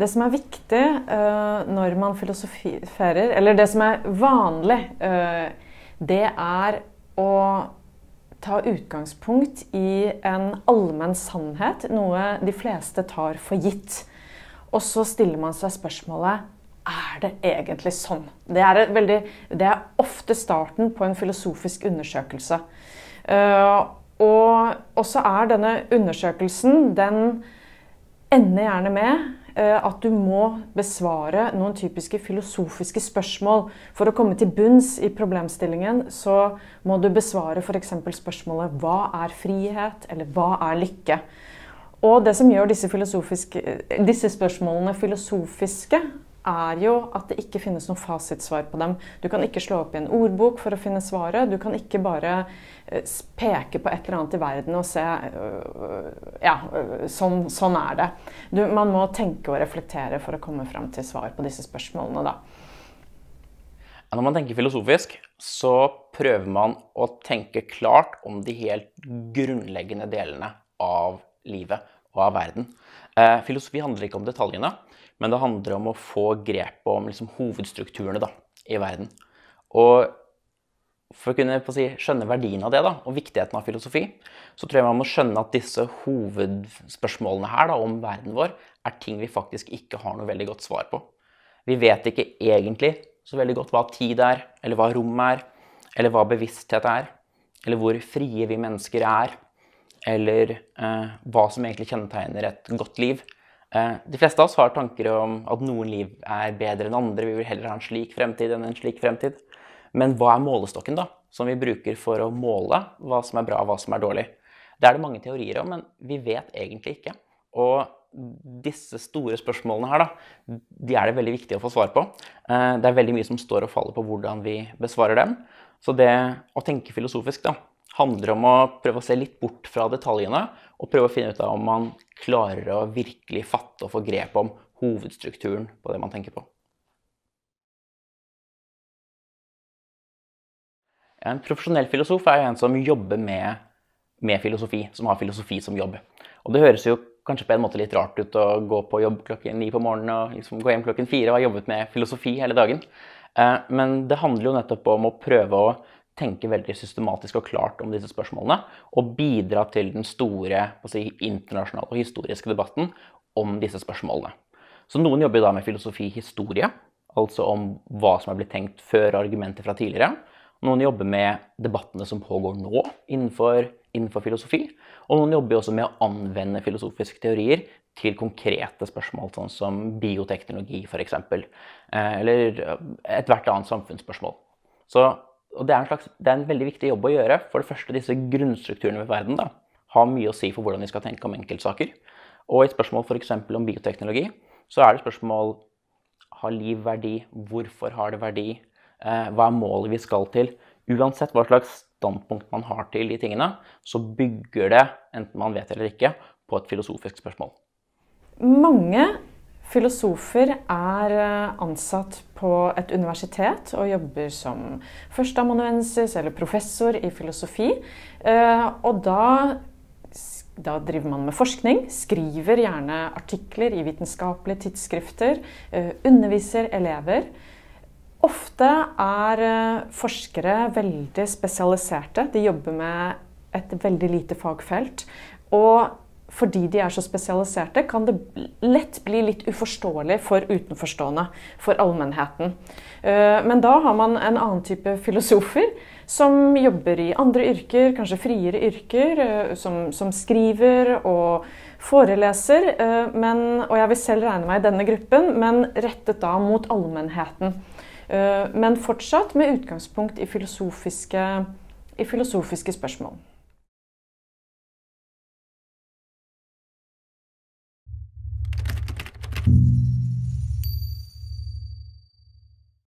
Det som er viktig når man filosoferer, eller det som er vanlig, det er å ta utgangspunkt i en allmenn sannhet, noe de fleste tar for gitt. Og så stiller man seg spørsmålet, er det egentlig sånn? Det er ofte starten på en filosofisk undersøkelse. Og så er denne undersøkelsen, den ender gjerne med at du må besvare noen typiske filosofiske spørsmål. For å komme til bunns i problemstillingen, så må du besvare for eksempel spørsmålet hva er frihet, eller hva er lykke? Og det som gjør disse spørsmålene filosofiske, er jo at det ikke finnes noen fasitsvar på dem. Du kan ikke slå opp i en ordbok for å finne svaret. Du kan ikke bare peke på et eller annet i verden og se, ja, sånn er det. Man må tenke og reflektere for å komme frem til svar på disse spørsmålene da. Når man tenker filosofisk, så prøver man å tenke klart om de helt grunnleggende delene av livet og av verden. Filosofi handler ikke om detaljene, men det handler om å få grep om hovedstrukturene da, i verden. Og for å kunne skjønne verdien av det da, og viktigheten av filosofi, så tror jeg man må skjønne at disse hovedspørsmålene her da, om verden vår er ting vi faktisk ikke har noe veldig godt svar på. Vi vet ikke egentlig så veldig godt hva tid er, eller hva rom er, eller hva bevissthet er, eller hvor frie vi mennesker er, eller hva som egentlig kjennetegner et godt liv. De fleste av oss har tanker om at noen liv er bedre enn andre, vi vil heller ha en slik fremtid enn en slik fremtid. Men hva er målestokken da, som vi bruker for å måle hva som er bra og hva som er dårlig? Det er det mange teorier om, men vi vet egentlig ikke. Og disse store spørsmålene her da, de er det veldig viktig å få svar på. Det er veldig mye som står og faller på hvordan vi besvarer dem. Så det å tenke filosofisk da, handler om å prøve å se litt bort fra detaljene, og prøve å finne ut av om man klarer å virkelig fatte og få grep om hovedstrukturen på det man tenker på. En profesjonell filosof er en som jobber med filosofi, som har filosofi som jobb. Og det høres jo kanskje på en måte litt rart ut å gå på jobb klokken 9 på morgenen og gå hjem klokken 4 og ha jobbet med filosofi hele dagen. Men det handler jo nettopp om å prøve å tenke veldig systematisk og klart om disse spørsmålene, og bidra til den store internasjonale og historiske debatten om disse spørsmålene. Så noen jobber da med filosofi-historie, altså om hva som er blitt tenkt før argumenter fra tidligere. Noen jobber med debattene som pågår nå innenfor filosofi, og noen jobber også med å anvende filosofiske teorier til konkrete spørsmål, sånn som bioteknologi for eksempel, eller et hvert annet samfunnsspørsmål. Og det er en veldig viktig jobb å gjøre. For det første, disse grunnstrukturene ved verden da, har mye å si for hvordan vi skal tenke om enkeltsaker. Og i spørsmål for eksempel om bioteknologi, så er det spørsmål, har liv verdi? Hvorfor har det verdi? Hva er målet vi skal til? Uansett hva slags standpunkt man har til de tingene, så bygger det, enten man vet eller ikke, på et filosofisk spørsmål. Mange filosofer er ansatt på et universitet og jobber som førsteamanuensis eller professor i filosofi. Og da driver man med forskning, skriver gjerne artikler i vitenskapelige tidsskrifter, underviser elever. Ofte er forskere veldig spesialiserte. De jobber med et veldig lite fagfelt. Og fordi de er så spesialiserte, kan det lett bli litt uforståelig for utenforstående, for allmennheten. Men da har man en annen type filosofer som jobber i andre yrker, kanskje friere yrker, som skriver og foreleser, og jeg vil selv regne meg i denne gruppen, men rettet da mot allmennheten. Men fortsatt med utgangspunkt i filosofiske spørsmål.